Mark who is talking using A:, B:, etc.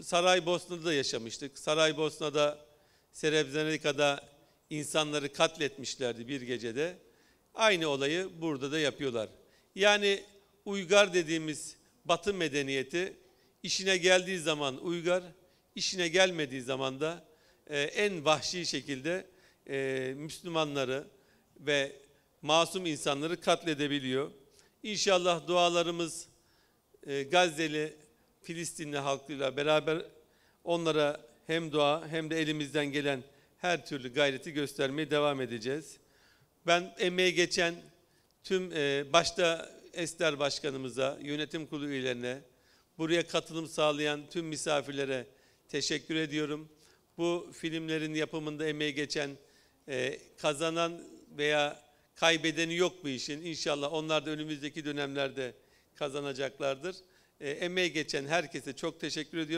A: Saraybosna'da da yaşamıştık. Saraybosna'da, Srebrenica'da insanları katletmişlerdi bir gecede. Aynı olayı burada da yapıyorlar. Yani uygar dediğimiz Batı medeniyeti işine geldiği zaman uygar, işine gelmediği zaman da en vahşi şekilde Müslümanları ve masum insanları katledebiliyor. İnşallah dualarımız Gazze'li, Filistinli halkıyla beraber onlara hem dua hem de elimizden gelen her türlü gayreti göstermeye devam edeceğiz. Ben emeği geçen tüm başta Ester Başkanımıza, yönetim kurulu üyelerine, buraya katılım sağlayan tüm misafirlere teşekkür ediyorum. Bu filmlerin yapımında emeği geçen kazanan veya kaybedeni yok bu işin. İnşallah onlar da önümüzdeki dönemlerde kazanacaklardır. Emeği geçen herkese çok teşekkür ediyorum.